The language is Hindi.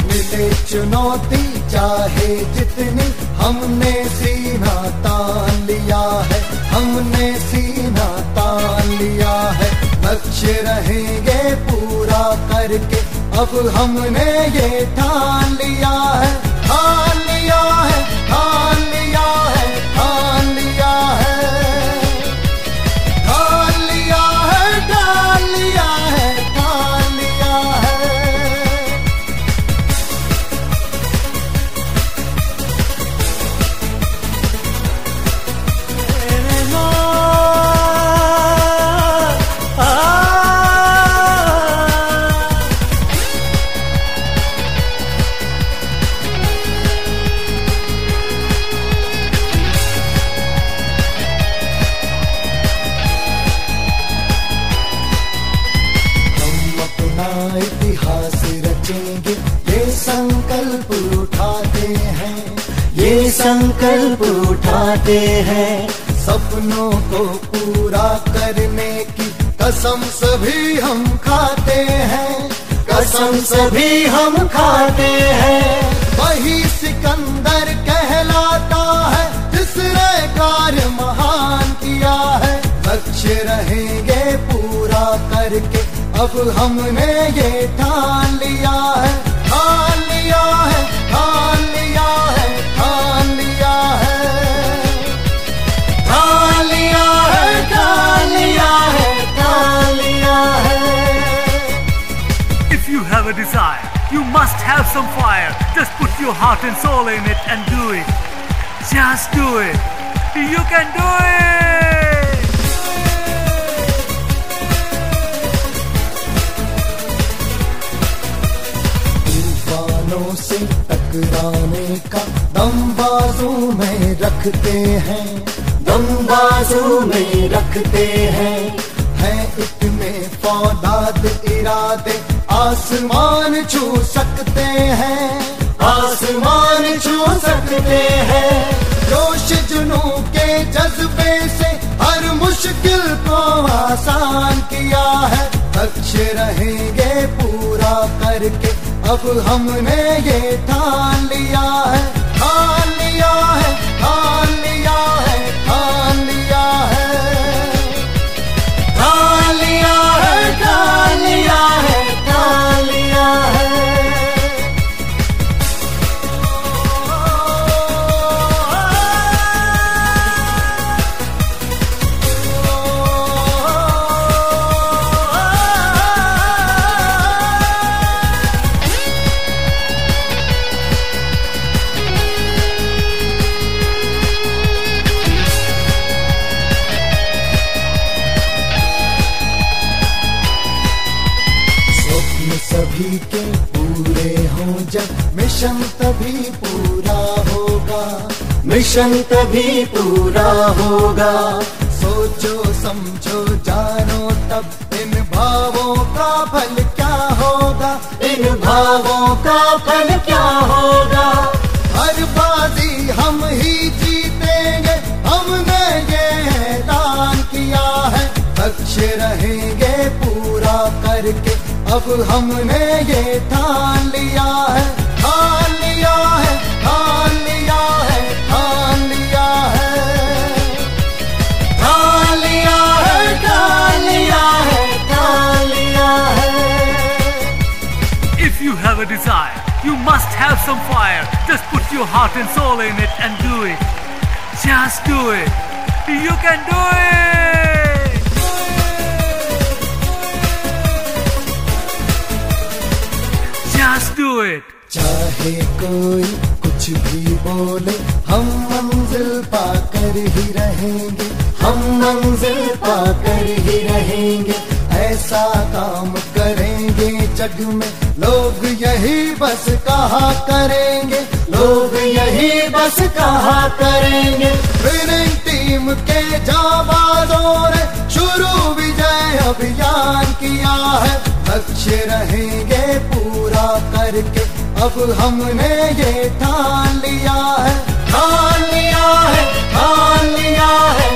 मिले चुनौती चाहे जितनी, हमने सीना तान लिया है, हमने सीना तान लिया है। लक्ष्य रहेंगे पूरा करके, अब हमने ये ठान लिया है, ठान लिया है, ठान लिया है, ठान लिया है, ठान लिया है, ठान लिया है, ठान लिया है। इतिहास रचेंगे, ये संकल्प उठाते हैं, ये संकल्प उठाते हैं। सपनों को पूरा करने की कसम सभी हम खाते हैं, कसम सभी हम खाते हैं। वही सिकंदर कहलाता है जिसने कार्य महान किया है। लक्ष्य रहेंगे पूरा करके, अब हमने ये ठान लिया है, ठान लिया है, ठान लिया है, ठान लिया है, ठान लिया है, ठान लिया है, ठान लिया है। If you have a desire, you must have some fire. Just put your heart and soul in it and do it. Just do it. You can do it. से टकराने का दम बाजू में रखते हैं, दम बाजू में रखते हैं। है इतने फौलाद इरादे, आसमान छू सकते हैं, आसमान छू सकते हैं। जोश जुनू के जज्बे से हर मुश्किल को आसान किया है। लक्ष्य रहेंगे पूरा करके, अब हमने ये ठान लिया है, ठान लिया है, ठान लिया है, ठान लिया है, ठान लिया है, ठान लिया है, ठान लिया है। सभी के पूरे हों जब, मिशन तभी पूरा होगा, मिशन तभी पूरा होगा। सोचो समझो जानो तब इन भावों का फल क्या होगा, इन भावों का फल क्या होगा। हर बाजी हम ही जीतेंगे, हमने ये ऐलान किया है। लक्ष्य रहेंगे पूरा करके, अब हमने ये ठान लिया है, ठान लिया है, ठान लिया है, ठान लिया है, ठान लिया है, ठान लिया है, ठान लिया है। If you have a desire, you must have some fire. Just put your heart and soul in it and do it. Just do it. You can do it. Just do it. चाहे कोई कुछ भी बोले, हम मंजिल पाकर ही रहेंगे, हम मंजिल पाकर ही रहेंगे। ऐसा काम करेंगे जग में लोग यही बस कहा करेंगे, लोग यही बस कहा करेंगे। विनिंग टीम के जाबाजों ने शुरू विजय अभियान किया है। लक्ष्य रहेंगे पूरा करके, अब हमने ये ठान लिया है, ठान लिया है, ठान लिया है।